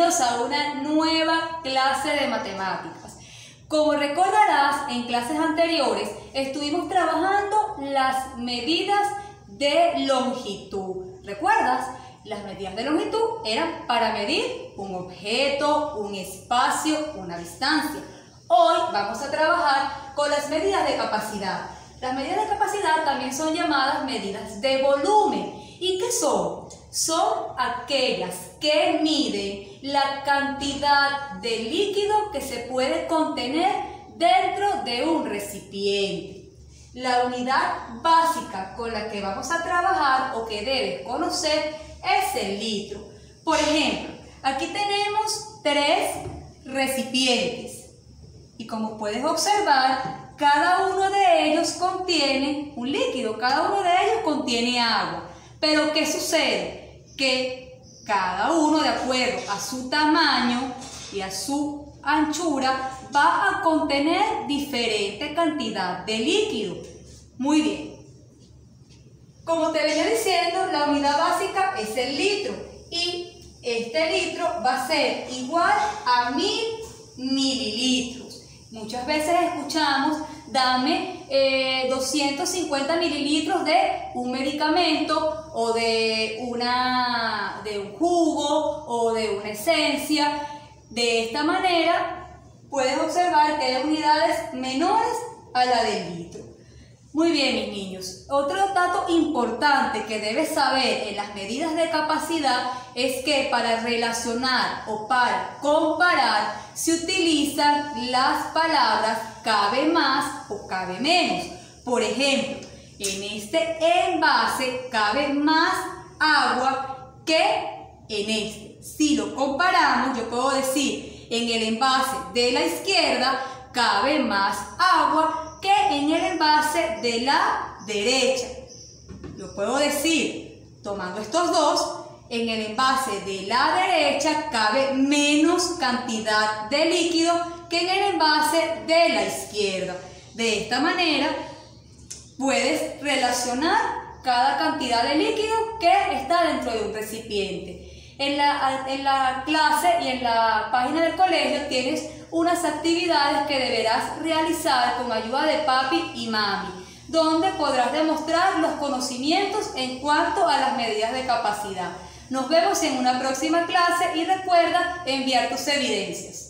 bienvenidos a una nueva clase de matemáticas. Como recordarás, en clases anteriores estuvimos trabajando las medidas de longitud. ¿Recuerdas? Las medidas de longitud eran para medir un objeto, un espacio, una distancia. Hoy vamos a trabajar con las medidas de capacidad. Las medidas de capacidad también son llamadas medidas de volumen. ¿Y qué son? Son aquellas que miden la cantidad de líquido que se puede contener dentro de un recipiente. La unidad básica con la que vamos a trabajar o que debes conocer es el litro. Por ejemplo, aquí tenemos 3 recipientes y como puedes observar, cada uno de ellos contiene un líquido, cada uno de ellos contiene agua. Pero ¿qué sucede? Que cada uno, de acuerdo a su tamaño y a su anchura, va a contener diferente cantidad de líquido. Muy bien. Como te venía diciendo, la unidad básica es el litro. Y este litro va a ser igual a 1000 mililitros. Muchas veces escuchamos, dame 250 mililitros de un medicamento o de un jugo o de una esencia. De esta manera puedes observar que hay unidades menores a la del litro. Muy bien, mis niños. Otro dato importante que debes saber en las medidas de capacidad es que para relacionar o para comparar se utilizan las palabras cabe más o cabe menos. Por ejemplo, en este envase cabe más agua que en este. Si lo comparamos, yo puedo decir, en el envase de la izquierda cabe más agua que en el envase de la derecha. Yo puedo decir, tomando estos dos, en el envase de la derecha cabe menos cantidad de líquido que en el envase de la izquierda. De esta manera puedes relacionar cada cantidad de líquido que está dentro de un recipiente. En la clase y en la página del colegio tienes unas actividades que deberás realizar con ayuda de papi y mami, donde podrás demostrar los conocimientos en cuanto a las medidas de capacidad. Nos vemos en una próxima clase y recuerda enviar tus evidencias.